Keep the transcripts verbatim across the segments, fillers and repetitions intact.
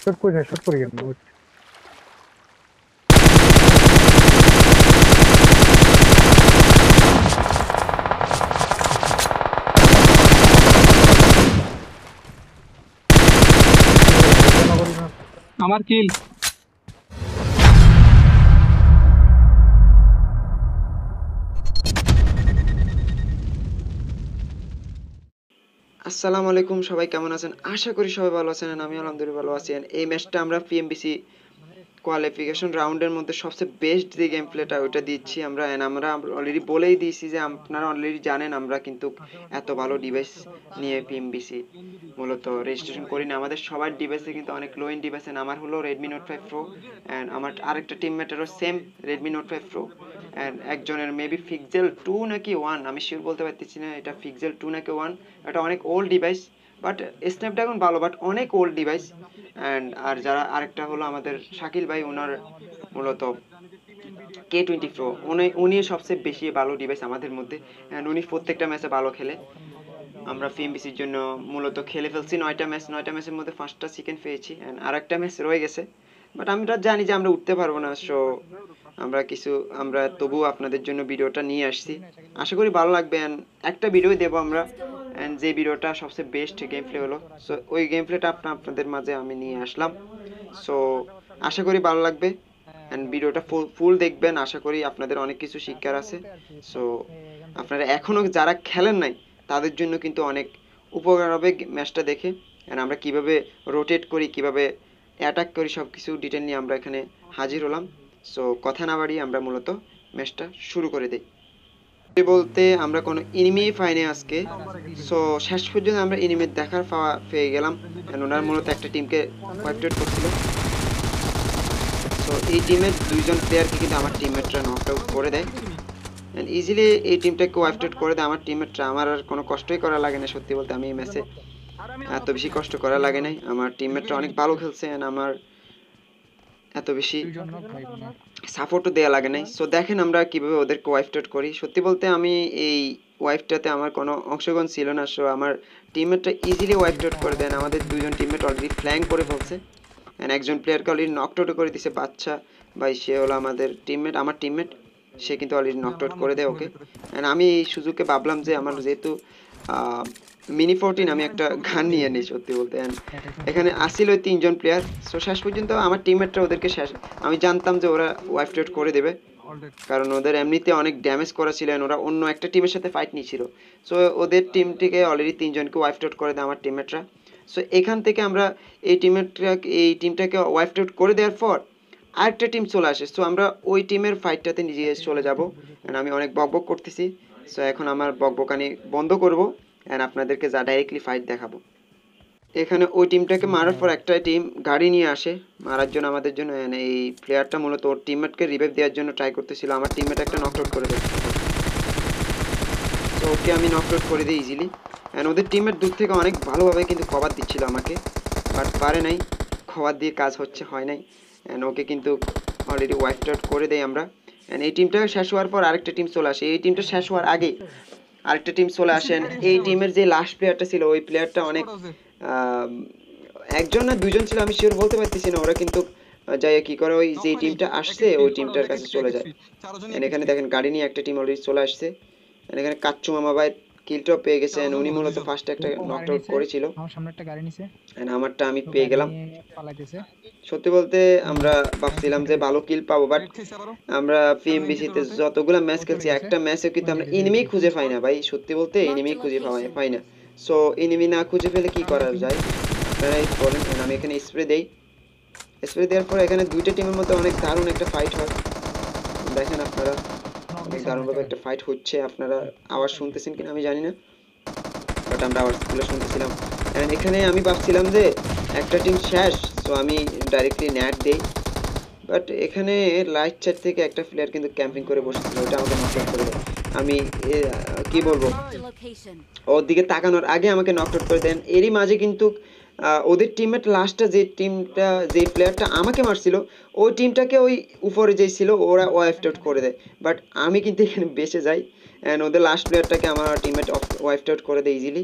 Short করে short করে গেল আমার কিল আসসালামু আলাইকুম, সবাই কেমন আছেন? আশা করি সবাই ভালো আছেন। আমি আলহামদুলিল্লাহ ভালো আছি। এই ম্যাচটা আমরা পিএমবিসি কোয়ালিফিকেশন রাউন্ডের মধ্যে সবচেয়ে বেস্ট যে গেম প্লেটা ওইটা দিচ্ছি আমরা। অ্যান্ড আমরা অলরেডি বলেই দিয়েছি যে আপনারা অলরেডি জানেন আমরা কিন্তু এত ভালো ডিভাইস নিয়ে পিএমবিসি মূলত রেজিস্ট্রেশন করি না। আমাদের সবার ডিভাইসে কিন্তু অনেক লো এন্ড ডিভাইস। আমার হলো Redmi Note five Pro, and আমার আরেকটা টিমমেটেরও same Redmi Note five Pro, and একজনের মেবি পিক্সেল টু নাকি ওয়ান, আমি শিওর বলতে পারতেছি না এটা পিক্সেল টু নাকি ওয়ান। এটা অনেক ওল্ড ডিভাইস, বাট স্ন্যাপড্রাগন ভালো, বাট অনেক ওল্ড ডিভাইস। অ্যান্ড আর যারা আরেকটা হলো আমাদের শাকিল ভাই, ওনার মূলত কে টোয়েন্টি প্রো, উনি উনি সবচেয়ে বেশি ভালো ডিভাইস আমাদের মধ্যে। অ্যান্ড উনি প্রত্যেকটা ম্যাচে ভালো খেলে। আমরা পিএমবিসির জন্য মূলত খেলে ফেলছি নয়টা ম্যাচ, নয়টা ম্যাচের মধ্যে পাঁচটা চিকেন পেয়েছি, অ্যান্ড আর একটা ম্যাচ রয়ে গেছে, বাট আমরা জানি যে আমরা উঠতে পারবো না। সো আমরা কিছু আমরা তবুও আপনাদের জন্য ভিডিওটা নিয়ে আসছি, আশা করি ভালো লাগবে। অ্যান্ড একটা ভিডিও দেবো আমরা, অ্যান্ড যে ভিডিওটা সবচেয়ে বেস্ট গেম প্লে হলো, সো ওই গেম প্লেটা আপনার আপনাদের মাঝে আমি নিয়ে আসলাম। সো আশা করি ভালো লাগবে, অ্যান্ড ভিডিওটা ফুল ফুল দেখবেন। আশা করি আপনাদের অনেক কিছু শিক্ষার আছে। সো আপনারা এখনও যারা খেলেন নাই তাদের জন্য কিন্তু অনেক উপকার হবে ম্যাচটা দেখে। অ্যান্ড আমরা কীভাবে রোটেট করি, কীভাবে অ্যাটাক করি, সব কিছু ডিটেল নিয়ে আমরা এখানে হাজির হলাম। সো কথা না বাড়িয়ে আমরা মূলত ম্যাচটা শুরু করে দিই। বলতে আমরা কোনো এনিমি পাইনি আজকে। সো শেষ পর্যন্ত আমরা এনিমি দেখার পাওয়া পেয়ে গেলাম, ওনার মূলত একটা টিমকে ওয়াইপ আউট করছিল। সো এই টিমের দুইজন প্লেয়ারকে কিন্তু আমার টিমমেটরা নক আউট করে দেয়, অ্যান্ড ইজিলি এই টিমটাকে ওয়াইপ আউট করে দেয় আমার টিমমেটরা। আমার আর কোনো কষ্টই করা লাগে না, সত্যি বলতে আমি এই ম্যাচে এত বেশি কষ্ট করা লাগে নাই। আমার টিমমেটরা অনেক ভালো খেলছে, অ্যান্ড আমার এত বেশি সাপোর্টও দেওয়া লাগে নাই। সো দেখেন আমরা কীভাবে ওদেরকে ওয়াইপ আউট করি। সত্যি বলতে আমি এই ওয়াইফটাতে আমার কোনো অংশগ্রহণ ছিল না। সো আমার টিমমেটটা ইজিলি ওয়াইপ আউট করে দেন। আমাদের দুজন টিমমেট অলরেডি ফ্ল্যাঙ্ক করে ফেলছে, অ্যান্ড একজন প্লেয়ারকে অলরেডি নক আউট করে দিছে বাচ্চা ভাই, সে হলো আমাদের টিমমেট, আমার টিমমেট, সে কিন্তু অলরেডি নক আউট করে দেয় ওকে। অ্যান্ড আমি এই সুযোগে ভাবলাম যে আমার যেহেতু মিনি ফোরটিন, আমি একটা গান নিয়ে নিই সত্যি বলতে। অ্যান্ড এখানে আসছিল ওই তিনজন প্লেয়ার। সো শেষ পর্যন্ত আমার টিমমেটরা ওদেরকে শেষ, আমি জানতাম যে ওরা ওয়াইপ আউট করে দেবে, কারণ ওদের এমনিতে অনেক ড্যামেজ করা ছিল, ওরা অন্য একটা টিমের সাথে ফাইট নিয়েছিল। সো ওদের টিমটিকে অলরেডি তিনজনকে ওয়াইপ আউট করে দেয় আমার টিমমেটরা। সো এখান থেকে আমরা এই টিমমেটরা এই টিমটাকে ওয়াইপ আউট করে দেওয়ার পর আরেকটা টিম চলে আসে। সো আমরা ওই টিমের ফাইটটাতে নিজে চলে যাব। অ্যান্ড আমি অনেক বকবক করতেছি, সো এখন আমার বকবকানি বন্ধ করব, অ্যান্ড আপনাদেরকে যা ডাইরেক্টলি ফাইট দেখাবো। এখানে ওই টিমটাকে মারার পর একটা টিম গাড়ি নিয়ে আসে মারার জন্য আমাদের জন্য। এই প্লেয়ারটা মূলত ওর টিমমেটকে রিভাইভ দেওয়ার জন্য ট্রাই করতেছিল, আমার টিমমেট একটা নক আউট করে দেয়। তো ওকে আমি নক আউট করে দিই ইজিলি, অ্যান্ড ওদের টিমমেট দূর থেকে অনেক ভালোভাবে কিন্তু কভার দিচ্ছিল আমাকে, বাট পারে নাই, কভার দিয়ে কাজ হচ্ছে হয় নাই, অ্যান্ড ওকে কিন্তু অলরেডি ওয়াইপ আউট করে দেয় আমরা। অ্যান্ড এই টিমটা শেষ হওয়ার পর আরেকটা টিম চলে আসে। এই টিমটা শেষ হওয়ার আগেই আরেকটা টিম চলে আসেন। এই টিমের যে লাস্ট প্লেয়ারটা ছিল ওই প্লেয়ারটা অনেক একজন না দুইজন ছিল, আমি শিওর বলতে পারতেছি না। ওরা কিন্তু যাই কি করে ওই যে টিমটা আসছে ওই টিমটার কাছে চলে যায়। এখানে দেখেন গাড়ি নিয়ে একটা টিম অলরেডি চলে আসছে, এখানে কাচ্চু মামা ভাই কিলটপ পেয়ে গেছেন। উনি মূলত ফার্স্ট একটা নক আউট করেছিল, আমার সামনে একটা গাড়ি নিছে, এন্ড আমারটা আমি পেয়ে গেলাম। পালাইতেছে। সত্যি বলতে আমরা ভাবছিলাম যে ভালো কিল পাবো, বাট আমরা পিএমবিসি তে যতগুলো ম্যাচ খেলছি একটা ম্যাচে কিন্তু আমরা এনিমি খুঁজে পাই না ভাই, সত্যি বলতে এনিমি খুঁজে পাই পাই না। সো এনিমি না খুঁজে পেলে কি করা যায় আপনারাই বলেন। আমি এখানে স্প্রে দেই, স্প্রে দেওয়ার পর এখানে দুইটা টিমের মধ্যে অনেক দারুণ একটা ফাইট হয়। দেখেন আপনারা অনেক দারুণভাবে একটা ফাইট হচ্ছে, আপনারা আওয়াজ শুনতেছেন কিনা আমি জানি না, বাট আমরা আওয়াজগুলো শুনতেছিলাম। অ্যান্ড এখানে আমি ভাবছিলাম যে একটা টিম শেষ, সো আমি ডাইরেক্টলি ন্যাট দেই, বাট এখানে লাইট চ্যাট থেকে একটা প্লেয়ার কিন্তু ক্যাম্পিং করে বসেছিল, ওটা আমাকে নক আউট করে দেয়। আমি কি বলবো, ওর দিকে তাকানোর আগে আমাকে নক আউট করে দেন। এরই মাঝে কিন্তু ওদের টিমমেট লাস্টটা যে টিমটা যে প্লেয়ারটা আমাকে মারছিল ওই টিমটাকে ওই উপরে যেই ছিল ওরা ওয়াইপ আউট করে দেয়, বাট আমি কিন্তু এখানে বেঁচে যাই, অ্যান্ড ওদের লাস্ট প্লেয়ারটাকে আমার টিমমেট ওয়াইপ আউট করে দেয় ইজিলি।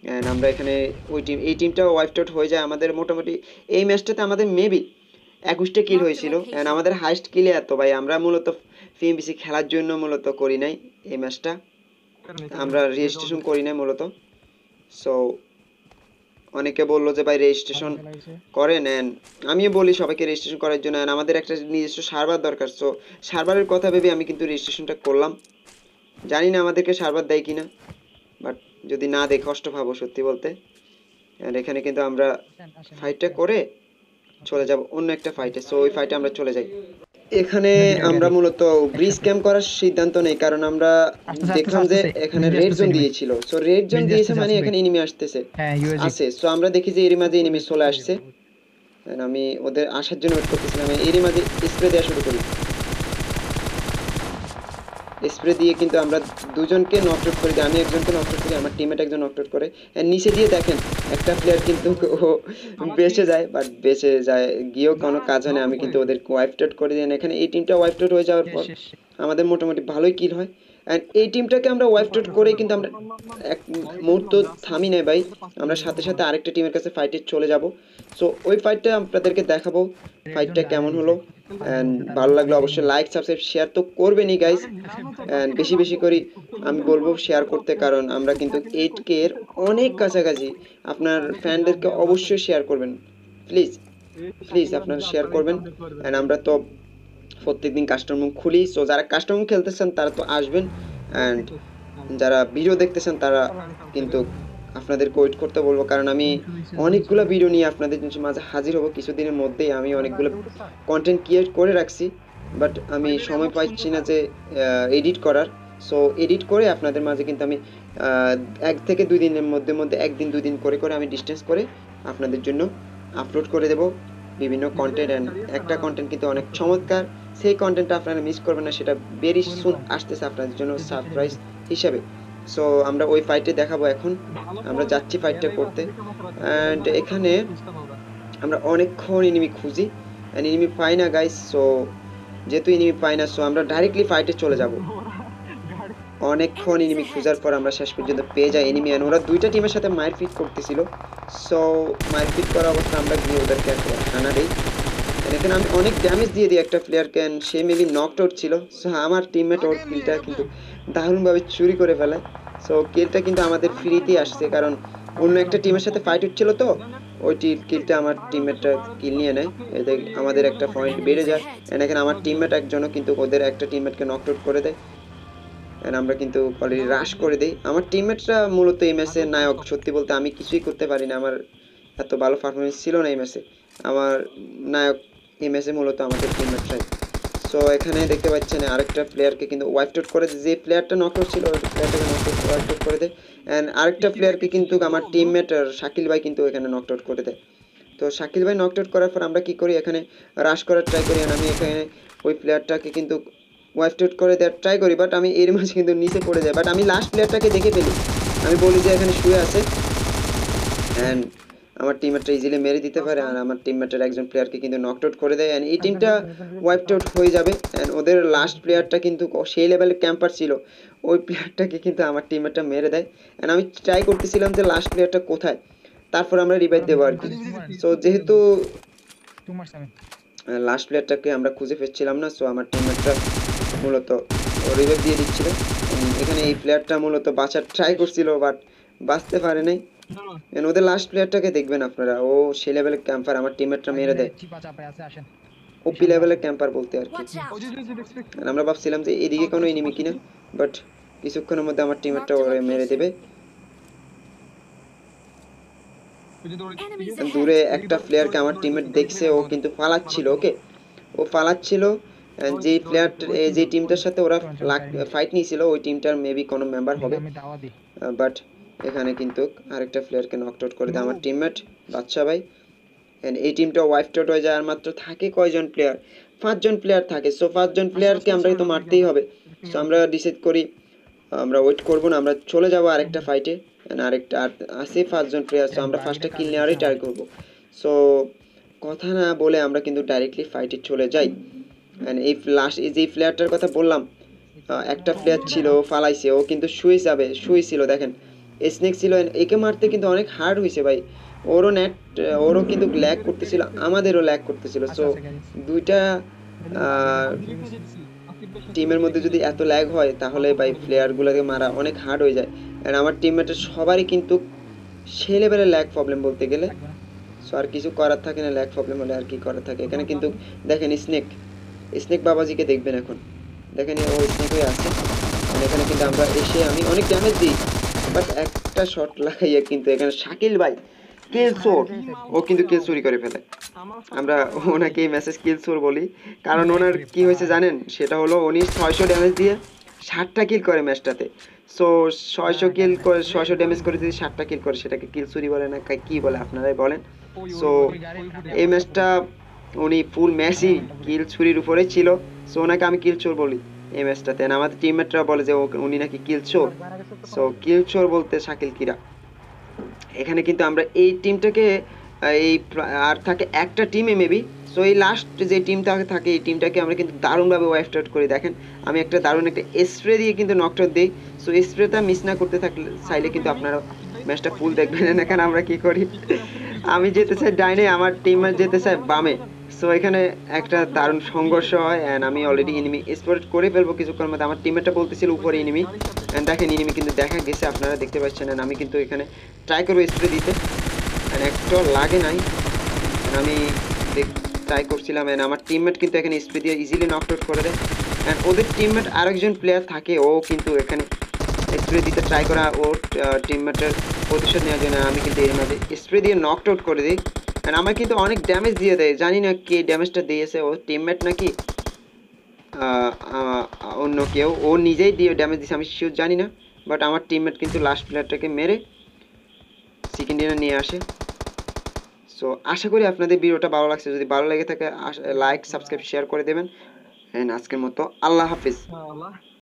অ্যান্ড আমরা এখানে ওই টিম এই টিমটাও ওয়াইপড আউট হয়ে যায় আমাদের। মোটামুটি এই ম্যাচটাতে আমাদের মেবি একুশটা কিল হয়েছিল অ্যান্ড আমাদের হাইস্ট কিলে এত ভাই। আমরা মূলত পিএমবিসি খেলার জন্য মূলত করি নাই এই ম্যাচটা, আমরা রেজিস্ট্রেশন করি নাই মূলত। সো অনেকে বললো যে ভাই রেজিস্ট্রেশন করেন, অ্যান্ড আমিও বলি সবাইকে রেজিস্ট্রেশন করার জন্য, অ্যান্ড আমাদের একটা নিজস্ব সার্ভার দরকার। সো সার্ভারের কথা ভেবে আমি কিন্তু রেজিস্ট্রেশনটা করলাম। জানি না আমাদেরকে সার্ভার দেয় কিনা, বাট যদি না দেয় কষ্ট পাবো সত্যি বলতে। অ্যান্ড এখানে কিন্তু আমরা ফাইটটা করে চলে যাব অন্য একটা ফাইটে। সো ওই ফাইটে আমরা চলে যাই। এখানে আমরা মূলত ব্রিজ ক্যাম্প করার সিদ্ধান্ত নেই, কারণ আমরা দেখলাম যে এখানে রেড জোন দিয়েছিল। সো রেড জোন দিয়েছে মানে এখানে এনিমি আসতেছে আছে। সো আমরা দেখি যে এরই মাঝে এনিমি চলে আসছে, আমি ওদের আসার জন্য ওয়েট করতেছিলাম। এরই মাঝে স্প্রে দেওয়া শুরু করি। স্প্রে দিয়ে কিন্তু আমরা দুজনকে নক আউট করে দিই, আমি একজনকে নক আউট করি, আমার টিমমেট একজন নক আউট করে। নিচে দিয়ে দেখেন একটা প্লেয়ার কিন্তু ও বেঁচে যায়, বাট বেঁচে যায় গিয়েও কোনো কাজ হয় না, আমি কিন্তু ওদের ওয়াইপড আউট করে দিই। এখানে এই টিমটা ওয়াইপড আউট হয়ে যাওয়ার পর আমাদের মোটামুটি ভালোই কিল হয়। অ্যান্ড এই টিমটাকে আমরা ওয়াইপড আউট করে কিন্তু আমরা এক মুহূর্ত থামি নাই ভাই, আমরা সাথে সাথে আরেকটা টিমের কাছে ফাইটে চলে যাব। সো ওই ফাইটটা আপনাদেরকে দেখাবো ফাইটটা কেমন হলো। অ্যান্ড ভালো লাগলো অবশ্যই লাইক সাবস্ক্রাইব শেয়ার তো করবেনই গাইস, অ্যান্ড বেশি বেশি করে আমি বলবো শেয়ার করতে, কারণ আমরা কিন্তু এইট কে এর অনেক কাছাকাছি। আপনার ফ্যানদেরকে অবশ্যই শেয়ার করবেন প্লিজ প্লিজ, আপনারা শেয়ার করবেন। অ্যান্ড আমরা তো প্রত্যেকদিন কাস্টম রুম খুলি, সো যারা কাস্টম রুম খেলতেছেন তারা তো আসবেন, অ্যান্ড যারা ভিডিও দেখতেছেন তারা কিন্তু আপনাদেরকে ওয়েট করতে বলবো, কারণ আমি অনেকগুলো ভিডিও নিয়ে আপনাদের মাঝে হাজির হব কিছুদিনের মধ্যেই। আমি অনেকগুলো কন্টেন্ট ক্রিয়েট করে রাখছি, বাট আমি সময় পাচ্ছি না যে এডিট করার। সো এডিট করে আপনাদের মাঝে কিন্তু আমি এক থেকে দুই দিনের মধ্যে মধ্যে একদিন দুই দিন করে করে আমি ডিস্টেন্স করে আপনাদের জন্য আপলোড করে দেব বিভিন্ন কন্টেন্ট। অ্যান্ড একটা কন্টেন্ট কিন্তু অনেক চমৎকার, সেই কন্টেন্টটা আপনারা মিস করবেন না, সেটা ভেরি সুন আসতেছে আপনাদের জন্য সারপ্রাইজ হিসাবে। সো আমরা ওই ফাইটে দেখাবো। এখন আমরা যাচ্ছি ফাইটটা করতে, অ্যান্ড এখানে আমরা অনেকক্ষণ এনিমি খুঁজি, অ্যান্ড এনিমি পাই না গাইস। সো যেহেতু এনিমি পাই না, সো আমরা ডাইরেক্টলি ফাইটে চলে যাব। অনেকক্ষণ এনিমি খোঁজার পর আমরা শেষ পর্যন্ত পেয়ে যাই এনিমি, অ্যান্ড ওরা দুইটা টিমের সাথে মারপিট করতেছিল। সো মারপিট করা অবস্থা আমরা গিয়ে ওদেরকে একটা খানা দিই। এখানে আমি অনেক ড্যামেজ দিয়ে দিই একটা প্লেয়ারকে, অ্যান্ড সে মেবি নকড আউট ছিল। সো আমার টিমমেট ওর কিলটা কিন্তু দারুণভাবে চুরি করে ফেলে। সো কিলটা কিন্তু আমাদের ফ্রিতেই আসছে, কারণ অন্য একটা টিমের সাথে ফাইট হচ্ছিল, তো ওই কিলটা আমার টিমমেটটা কিল নিয়ে নেয়, এতে আমাদের একটা পয়েন্ট বেড়ে যায়। অ্যান্ড এখানে আমার টিমমেট একজনও কিন্তু ওদের একটা টিমমেটকে নকড আউট করে দেয়, অ্যান্ড আমরা কিন্তু অলরেডি রাশ করে দিই। আমার টিমমেটরা মূলত এই ম্যাচের নায়ক, সত্যি বলতে আমি কিছুই করতে পারি না, আমার এত ভালো পারফরমেন্স ছিল না এই ম্যাচে। আমার নায়ক এই ম্যাচে মূলত আমাদের টিমমেটরাই। সো এখানে দেখতে পাচ্ছেন আরেকটা প্লেয়ারকে কিন্তু ওয়াইপড আউট করে দেয়, যে প্লেয়ারটা নক আউট ছিল ওই প্লেয়ারটাকে নক আউট ওয়াইপড আউট করে দেয়। অ্যান্ড আরেকটা প্লেয়ারকে কিন্তু আমার টিমমেট শাকিল ভাই কিন্তু এখানে নক আউট করে দেয়। তো শাকিল ভাই নক আউট করার পর আমরা কি করি, এখানে রাশ করার ট্রাই করি, আর আমি এখানে ওই প্লেয়ারটাকে কিন্তু ওয়াইপড আউট করে দেওয়ার ট্রাই করি, বাট আমি এর মাঝে কিন্তু নিচে পড়ে যাই। বাট আমি লাস্ট প্লেয়ারটাকে দেখে ফেলি, আমি বলি যে এখানে শুয়ে আছে, অ্যান্ড আমার টিমমেটটা ইজিলি মেরে দিতে পারে, আর আমার টিমমেটের একজন প্লেয়ারকে কিন্তু নক আউট করে দেয়, অ্যান্ড এই টিমটা ওয়াইপড আউট হয়ে যাবে। অ্যান্ড ওদের লাস্ট প্লেয়ারটা কিন্তু সেই লেভেলের ক্যাম্পার ছিল, ওই প্লেয়ারটাকে কিন্তু আমার টিমমেটটা মেরে দেয়। অ্যান্ড আমি ট্রাই করতেছিলাম যে লাস্ট প্লেয়ারটা কোথায়, তারপর আমরা রিভাইভ দেবো আর কি। সো যেহেতু লাস্ট প্লেয়ারটাকে আমরা খুঁজে পেয়েছিলাম না, সো আমার টিমমেটটা মূলত রিভাইভ দিয়ে দিচ্ছিল। এখানে এই প্লেয়ারটা মূলত বাঁচার ট্রাই করছিল, বাট বাঁচতে পারে নাই। ওদের লাস্ট প্লেয়ারটাকে দেখবেন আপনারা, ও সেই লেভেলের ক্যাম্পার, আমার টিমমেটটা মেরে দেয়, ওপি লেভেলের ক্যাম্পার বলতে আর কি। আমরা ভাবছিলাম যে এদিকে কোনো এনিমি কিনা, বাট কিছুক্ষণের মধ্যে আমার টিমমেটটা ওরে মেরে দেবে। দূরে একটা প্লেয়ারকে আমার টিমমেট দেখছে, ও কিন্তু পালাচ্ছিল, ওকে ও পালাচ্ছিল। যে প্লেয়ার যে টিমটার সাথে ওরা ফাইট নিয়েছিল ওই টিমটার মেবি কোনো মেম্বার হবে, বাট এখানে কিন্তু আরেকটা প্লেয়ারকে নক আউট করে দেয় আমার টিমমেট বাদশা ভাই। এন্ড এই টিমটা ওয়াইপড আউট হয়ে যায়, আর মাত্র থাকে কয়জন প্লেয়ার, পাঁচজন প্লেয়ার থাকে। সো পাঁচজন প্লেয়ারকে আমরা তো মারতেই হবে। সো আমরা ডিসাইড করি আমরা ওয়েট করবো না, আমরা চলে যাবো আরেকটা ফাইটে, আরেকটা আর আছে পাঁচজন প্লেয়ার। সো আমরা ফার্স্টে কিল নেওয়ারই ট্রাই করবো। সো কথা না বলে আমরা কিন্তু ডাইরেক্টলি ফাইটে চলে যাই। অ্যান্ড এই লাস্ট এই যে প্লেয়ারটার কথা বললাম, একটা প্লেয়ার ছিল ফালাইছে, ও কিন্তু শুয়ে যাবে শুয়েছিল, দেখেন স্নেক ছিল, একে মারতে কিন্তু অনেক হার্ড হয়েছে ভাই। ওরও নেট, ওরও কিন্তু ল্যাগ করতেছিল, আমাদেরও ল্যাগ করতেছিল। সো আচ্ছা আচ্ছা গাড়ি নিছে দুইটা টিমের মধ্যে যদি এত ল্যাগ হয় তাহলে ভাই প্লেয়ারগুলোকে মারা অনেক হার্ড হয়ে যায়। অ্যান্ড আমার টিমমেটের সবারই কিন্তু সে লেভেলের ল্যাগ প্রবলেম বলতে গেলে। লাগবে না সো আর কিছু করার থাকে না, ল্যাগ প্রবলেম হলে আর কি করার থাকে। এখানে কিন্তু দেখেন স্নেক, স্নেক বাবাজিকে দেখবেন এখন, দেখেন ও স্নেক হয়ে আছে। আর এখানে কিন্তু আমরা এসে আমি অনেক ড্যামেজ দিই, বাট একটা শট লাগাইয়া কিন্তু এখানে শাকিল ভাই কিল চোর, ও কিন্তু কিল চুরি করে ফেলে। আমরা ওনাকে এই মেসেজ কিল চোর বলি, কারণ ওনার কি হয়েছে জানেন, সেটা হলো উনি ছয়শো ড্যামেজ দিয়ে ষাটটা কিল করে ম্যাচটাতে। সো ছয়শো কিল করে, ছয়শো ড্যামেজ করে যদি ষাটটা কিল করে, সেটাকে কিল চুরি বলে না কি বলে আপনারাই বলেন। সো এই ম্যাচটা উনি ফুল ম্যাচই কিল চুরির উপরে ছিল। সো ওনাকে আমি কিল চোর বলি এই ম্যাচটাতে। আমাদের টিমমেটরা বলে যে উনি নাকি কিল চোর। সো কিল চোর বলতে শাকিল কিরা। এখানে কিন্তু আমরা এই টিমটাকে এই আর থাকে একটা টিমে মেবি। সো এই লাস্ট যে টিমটা থাকে এই টিমটাকে আমরা কিন্তু দারুণভাবে ওয়াইফ আউট করি। দেখেন আমি একটা দারুণ একটা স্প্রে দিয়ে কিন্তু নকড আউট দিই। সো স্প্রেটা মিস না করতে থাকলে চাইলে কিন্তু আপনারা ম্যাচটা ফুল দেখবেন। এখানে আমরা কি করি, আমি যেতে চাই ডাইনে, আমার টিমমেট যেতে চায় বামে। সো এখানে একটা দারুণ সংঘর্ষ হয় অ্যান্ড আমি অলরেডি এনিমি স্পট করে ফেলবো কিছুক্ষণের মধ্যে। আমার টিমমেটটা বলতেছিল উপরে এনিমি, অ্যান্ড দেখেন এনিমি কিন্তু দেখা গেছে, আপনারা দেখতে পাচ্ছেন। অ্যান্ড আমি কিন্তু এখানে ট্রাই করবো স্প্রে দিতে, অ্যান্ড একটা লাগে নাই। আমি ট্রাই করছিলাম, অ্যান্ড আমার টিমমেট কিন্তু এখানে স্প্রে দিয়ে ইজিলি নক আউট করে দেয়। অ্যান্ড ওদের টিমমেট আরেকজন প্লেয়ার থাকে, ও কিন্তু এখানে স্প্রে দিতে ট্রাই করা ওর টিমমেটের প্রতিশোধ নেওয়ার জন্য। আমি কিন্তু এর মাঝে স্প্রে দিয়ে নক আউট করে দিই, অ্যান্ড আমার কিন্তু অনেক ড্যামেজ দিয়ে দেয়। জানি না কে ড্যামেজটা দিয়েছে, ও টিমমেট নাকি অন্য কেউ, ও নিজেই দিয়ে ড্যামেজ দিয়েছে আমি শিওর জানি না। বাট আমার টিমমেট কিন্তু লাস্ট প্লেয়ারটাকে মেরে সেকেন্ড ডিনার নিয়ে আসে। সো আশা করি আপনাদের ভিডিওটা ভালো লাগছে। যদি ভালো লেগে থাকে লাইক সাবস্ক্রাইব শেয়ার করে দেবেন। অ্যান্ড আজকের মতো আল্লাহ হাফিজ।